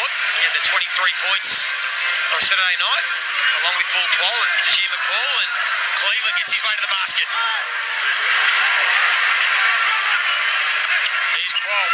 scored. He had the 23 points on Saturday night, along with Paul Quall and Tajir McCall, and Cleveland gets his way to the basket. Here's Quall.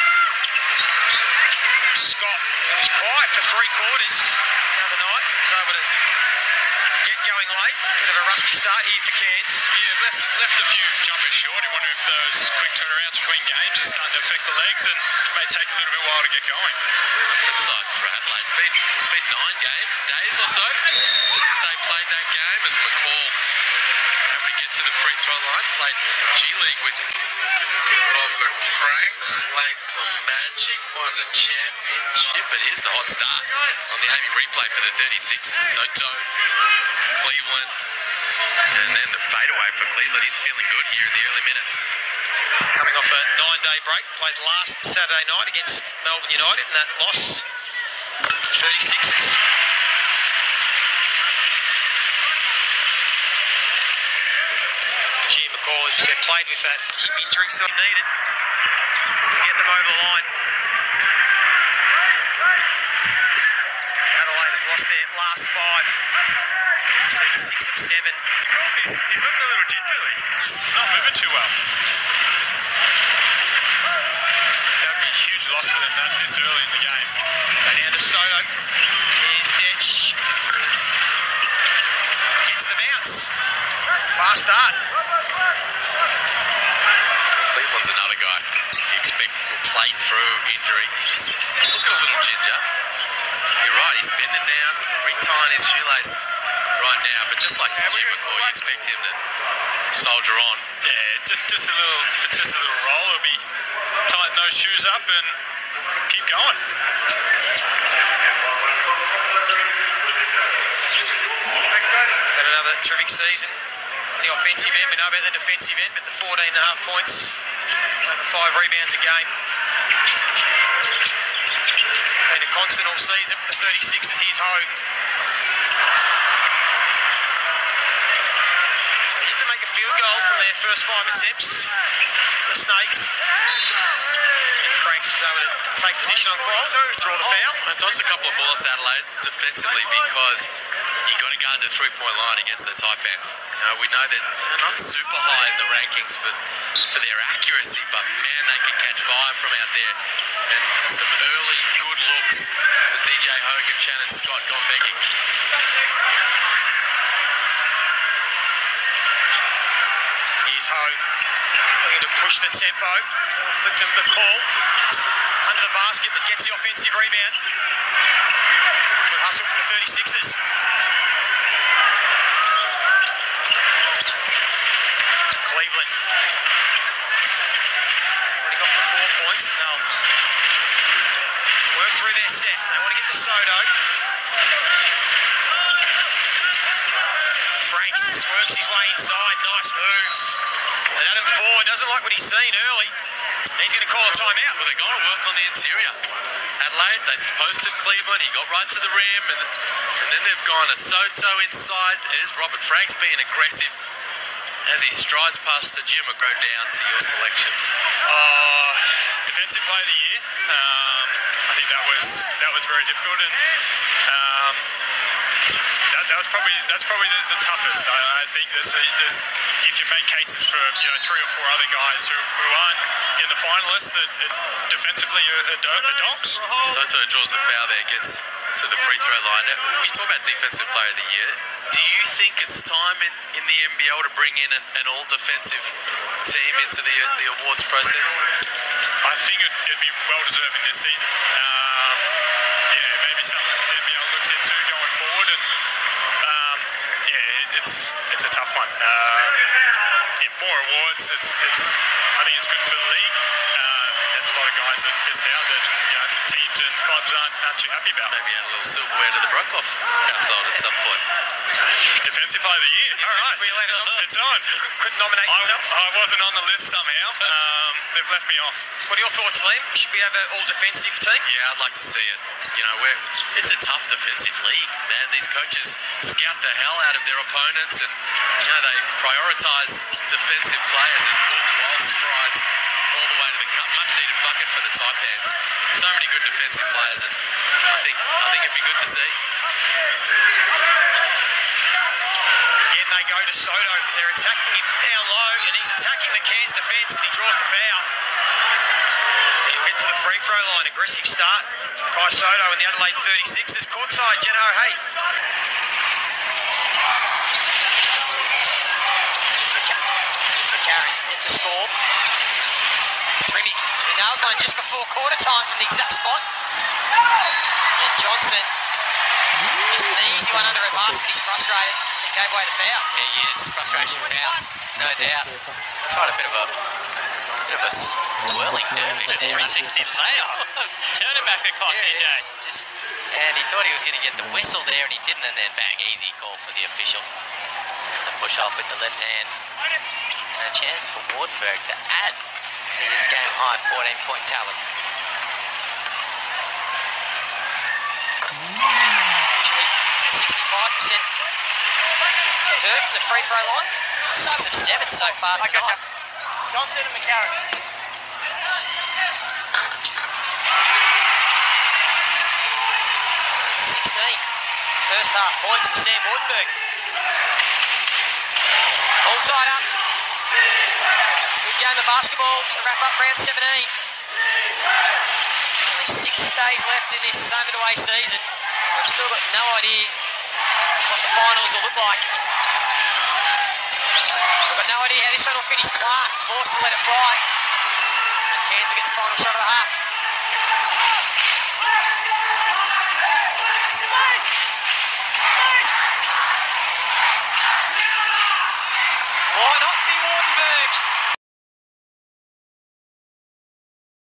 Scott, who was quiet for 3 quarters the other night, was able to get going late. Bit of a rusty start here for Cairns. Yeah, left a few jumpers short. I wonder if those quick turnarounds between games are starting to affect the legs and may take a little bit while to get going. On the flip side for Adelaide, it's been 9 days or so since they played that game, as McCall able to get to the free throw line. Played G-League with Robert Franks, Lakeland Magic, won the championship, but here's the hot start on the Amy replay for the 36ers. Soto, Cleveland, and then the fadeaway for Cleveland. He's feeling good here in the early minutes. Coming off a 9-day break, played last Saturday night against Melbourne United, and that loss, 36ers. Tajir McCall, as you said, played with that hip injury, so he needed to get them over the line. Adelaide have lost their last 5. Seen 6 of 7. He's looking a little gingerly. He's not moving too well. That would be a huge loss for them this early in the game. Go down to Soto. Here's Detch. Gets the bounce. Fast start. Cleveland's another guy you expect will play through injury. He's looking a little ginger. You're right, he's bending down, retying his shoelace right now, but just like Tajir McCall, you expect him to soldier on. Yeah, just a little roll. It'll be tighten those shoes up and keep going. Had another terrific season. The offensive end, we know about the defensive end, but the 14.5 points, over 5 rebounds a game. Been a constant all season for the 36ers. Here's Hogue. So they need to make a field goal from their first 5 attempts. The Snakes. And Franks is able to take position on Quall, draw the foul. I've dodged a couple of bullets, Adelaide, defensively, because you got to go into the 3-point line against the Taipans. We know that they're not super high in the rankings for their accuracy, but man, they can catch fire from out there. And some early good looks for DJ Hogan, Shannon Scott gone begging. Here's Hogue. Looking to push the tempo. Flick to McCall. Under the basket, but gets the offensive rebound. Good hustle from the 36ers. Cleveland. Already got the 4 points. They'll work through their set. They want to get to Soto. Franks works his way inside. Nice move. And Adam Ford doesn't like what he's seen early. He's going to call a timeout. Well, they're going to work on the interior. Adelaide, they posted Cleveland. He got right to the rim, and then they've gone to Soto inside. There's Robert Franks being aggressive as he strides past Tajir McCall. Down to your selection. Defensive player of the year. I think that was very difficult, and that's probably the toughest. I think you can make cases for 3 or 4 other guys who aren't in the finalists that defensively are donks. Soto draws the foul there, gets to the free throw line. We talk about defensive player of the year. Do you think it's time in the NBL to bring in an all defensive team into the awards process? I think it'd be well deserved in this season. Maybe something the NBL looks into going forward, and it's a tough one. More awards. I think it's good for the league. There's a lot of guys that missed out that teams and clubs aren't too happy about. Maybe add a little silverware to the Brokoff household at some point. Defensive player of the year. All right, it's on. Couldn't nominate yourself? I wasn't on the list somehow. They've left me off. What are your thoughts, Liam? Should we have an all-defensive team? Yeah, I'd like to see it. It's a tough defensive league, man. These coaches scout the hell out of their opponents, and they prioritise defensive players as Paul Quall strides all the way to the cup. Much needed bucket for the Taipans. So many good defensive players, and I think it'd be good to see. Again, they go to Soto. They're attacking him down low, and he's attacking the Cairns defence, and he draws the foul. He'll get to the free throw line. Aggressive start. Kai Soto and the Adelaide 36ers. Courtside, Jenna O'Hay. McCarron gets the score. Trimmy, he nailed one just before quarter time from the exact spot. And Johnson missed an easy one under a basket. He's frustrated and gave away the foul. Yeah, he is. Frustration foul, no doubt. Tried a bit of a swirling derby. 360 tail. Turning back the clock, DJ. And he thought he was going to get the whistle there, and he didn't, and then bang, easy call for the official. The push off with the left hand. And a chance for Wardenberg to add to his game high 14-point tally. Usually 65% hurt from the free throw line. 6 of 7 so far tonight. Johnson and McCarron. 16 first half points for Sam Wardenberg. All tied up. Good game of basketball to wrap up round 17. Only 6 days left in this home and away season. We've still got no idea what the finals will look like. We've got no idea how this one will finish. Clark forced to let it fly. Cairns will get the final shot of the half. Why not?